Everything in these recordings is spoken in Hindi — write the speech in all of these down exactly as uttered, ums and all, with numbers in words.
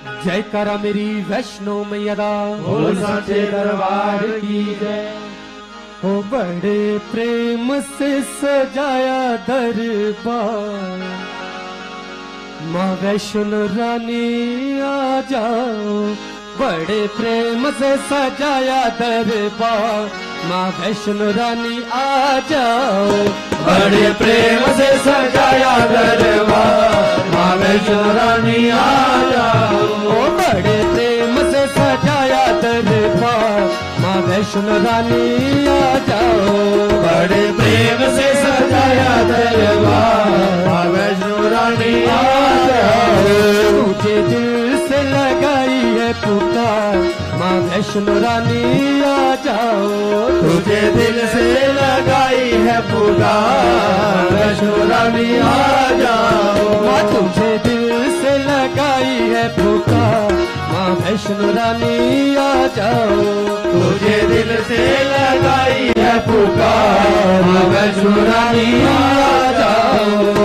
जयकारा मेरी वैष्णो मैया दा, बोल साचे दरबार की जय। ओ बड़े प्रेम से सजाया दरबार, माँ वैष्णो रानी आ जाओ। बड़े प्रेम से सजाया दरबार, माँ वैष्णो रानी आ जाओ। बड़े प्रेम से सजाया दरबार, माँ वैष्णो रानी आ जाओ। ओ बड़े प्रेम से सजाया दरबार, माँ वैष्णो रानी आ जाओ। बड़े प्रेम से सजाया दरबार, माँ वैष्णो रानी आ जाओ। तुझे दिल से लगाई है पुकार, माँ वैष्णो रानी आ जाओ। तुझे दिल से लगाई है पुकार, वैष्णो रानी आ जाओ। माँ तुझे दिल से लगाई है पुकार, माँ वैष्णो रानी आ जाओ। तुझे दिल से लगाई है पुकार, माँ वैष्णो रानी आ जाओ।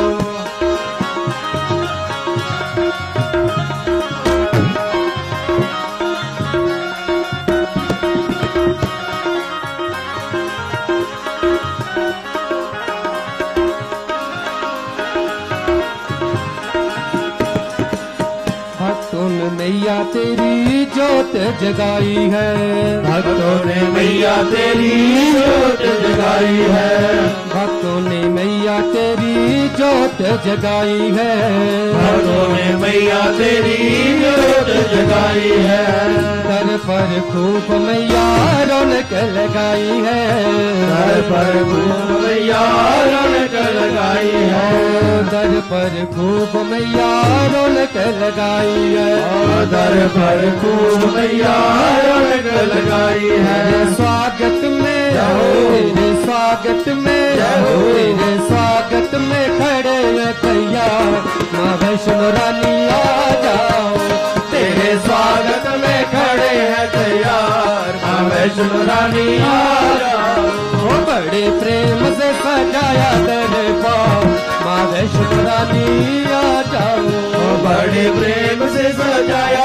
भक्तों ने मैया तेरी जोत जगाई है, भक्तों ने मैया तेरी जोत जगाई है। भक्तों ने मैया तेरी जोत जगाई है। भक्तों ने मैया तेरी जोत जगाई है। दर पर खूब मैया रौनक लगाई है। दर पर खूब मैया रौनक लगाई है। दर पर खूब मैया रौनक लगाई है। दर पर खूब मैया रौनक लगाई है। स्वागत में तेरे स्वागत में तेरे स्वागत में खड़े हैं तैयार, माँ वैष्णो रानी आ जाओ। तेरे स्वागत में खड़े हैं तैयार, माँ वैष्णो रानी आ जाओ। बड़े प्रेम से सजाया दरबार, माँ वैष्णो रानी आ जाओ। बड़े प्रेम से सजाया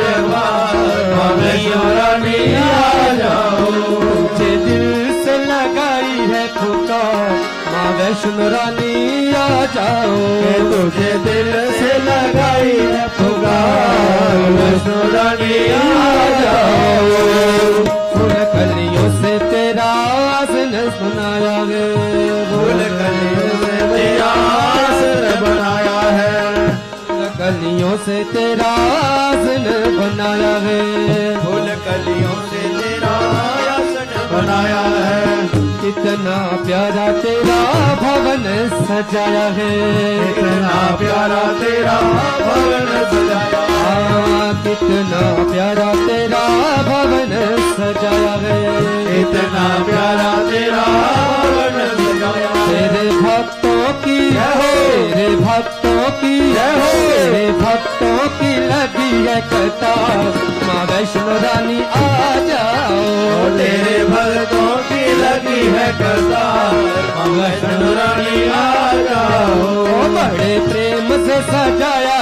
दरबार, माँ वैष्णो रानी आ जाओ। तुझे दिल से लगाई है पुकार, माँ वैष्णो रानी आ जाओ। तुझे दिल से लगाई है पुकार, वैष्णो रानी आ जाओ। फूल कलियों से तेरा आसन बनाया है। फूल कलियों से तेरा आसन बनाया है। कलियों से तेरा आसन बनाया है। फूल कलियों से तेरा आसन बनाया है। कितना प्यारा तेरा भवन सजाया है। कितना प्यारा तेरा भवन सजाया है। कितना प्यारा तेरा भवन सजाया है। कितना प्यारा तेरा भवन सजाया है। तेरे भक्तों की तेरे भक्तों की तेरे भक्तों की लगी है कतार, माँ वैष्णो रानी आ जाओ। तेरे भक्तों की लगी है कतार, माँ वैष्णो रानी आ जाओ। बड़े प्रेम से सजाया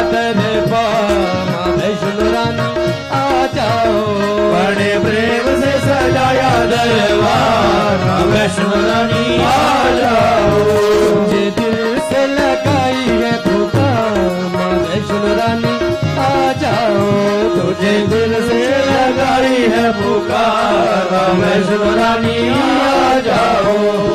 दरबार, माँ वैष्णो रानी आ जाओ। बड़े प्रेम से सजाया दरबार, माँ वैष्णो रानी आ जाओ। तुझे दिल से लगाई है पुकार, माँ वैष्णो रानी आ जाओ। तुझे दिल से लगाई है पुकार, माँ वैष्णो रानी आ जाओ।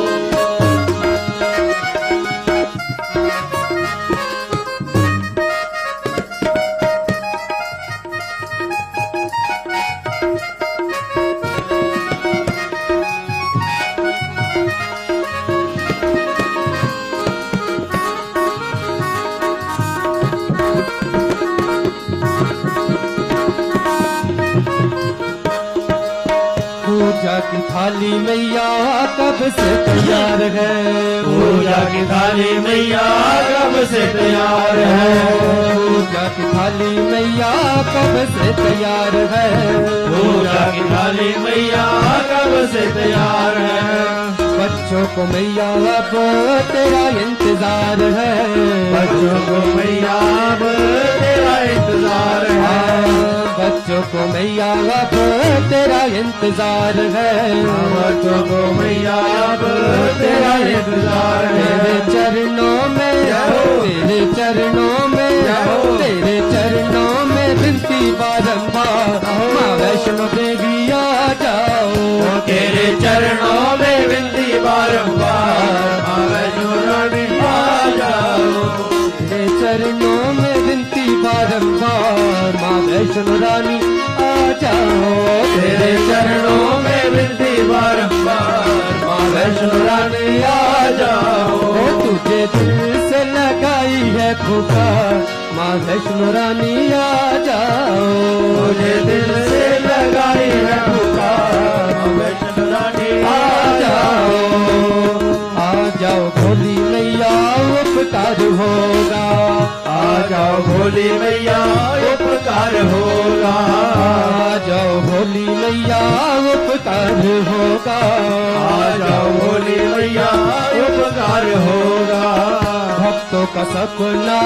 पूजा की थाली मैया कब से तैयार है। पूजा की थाली मैया कब से तैयार है। पूजा की थाली मैया कब से तैयार है। पूजा की थाली मैया कब से तैयार है। बच्चों को मैया अब तेरा इंतजार है। बच्चों को मैया अब तेरा इंतजार है। को मैया अब तेरा इंतजार है, भक्तों को मैया अब तेरा इंतजार है। तेरे चरणों में तेरे चरणों में तेरे चरणों में विनती बारंबार, माँ वैष्णो देवी आ जाओ। तेरे चरणों में विनती बारंबार, माँ वैष्णो रानी आ जाओ। तेरे चरणों में विनती बारंबार, माँ वैष्णो रानी आ जाओ। तेरे चरणों में विनती बारंबार, माँ वैष्णो रानी आ जाओ। तुझे दिल से लगाई है पुकार, माँ वैष्णो रानी आ जाओ। मुझे दिल से लगाई है पुकार, माँ वैष्णो रानी आ जाओ। आ जाओ भोली मैया उपकार होगा, आ जाओ भोली मैया उपकार होगा। आ जाओ भोली मैया उपकार होगा। आ जाओ भोली मैया उपकार होगा। भक्तों का सपना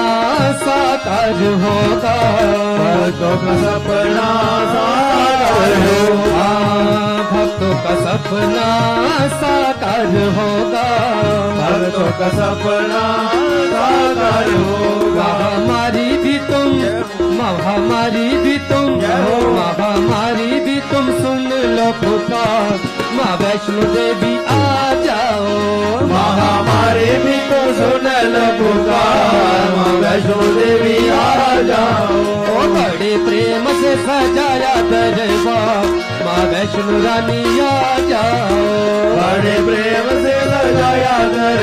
साकार होगा, भक्तों का सपना साकार होगा। भक्तों का सपना साकार होगा, भक्तों का सपना साकार होगा। हमारी भी तुम हमारी भी तुम हमारी भी तुम सुन लो पुकार, माँ वैष्णो देवी आ जाओ। हमारी भी तो सुन लो पुकार, माँ वैष्णो देवी आ जाओ। बड़े प्रेम से सजाया दरबार, माँ वैष्णो रानी आ जाओ। बड़े प्रेम से सजाया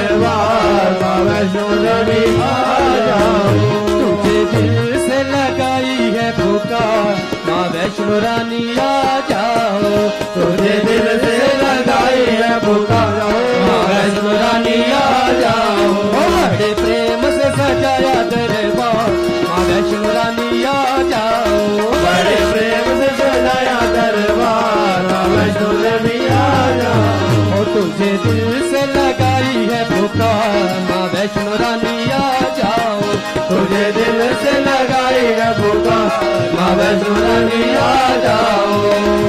दरबार, माँ वैष्णो देवी आ जाओ। तुझे दिल से लगाई है पुकार, माँ वैष्णो रानी आ जाओ। तुझे दिल से लगाई है पुकार, माँ वैष्णो रानी आ जाओ। बड़े प्रेम से सजाया दरबार, माँ वैष्णो रानी आ जाओ। बड़े प्रेम से सजाया दरबार, माँ वैष्णो देवी आ जाओ। तुझे दिल से लगाई है पुकार, माँ वैष्णो रानी आ जाओ। तुझे दिल से लगाई है पुकार, माँ वैष्णो रानी आ जाओ।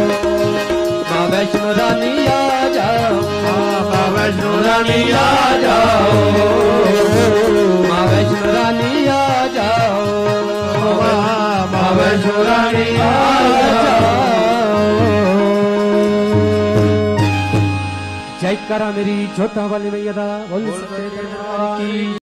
माँ वैष्णो रानी आ जाओ। माँ वैष्णो रानी आ जाओ। माँ वैष्णो रानी आ जाओ। माँ वैष्णो रानी आ जाओ। जय करा मेरी छोटा वाली मैया दा बोल सच्चे दरबार की।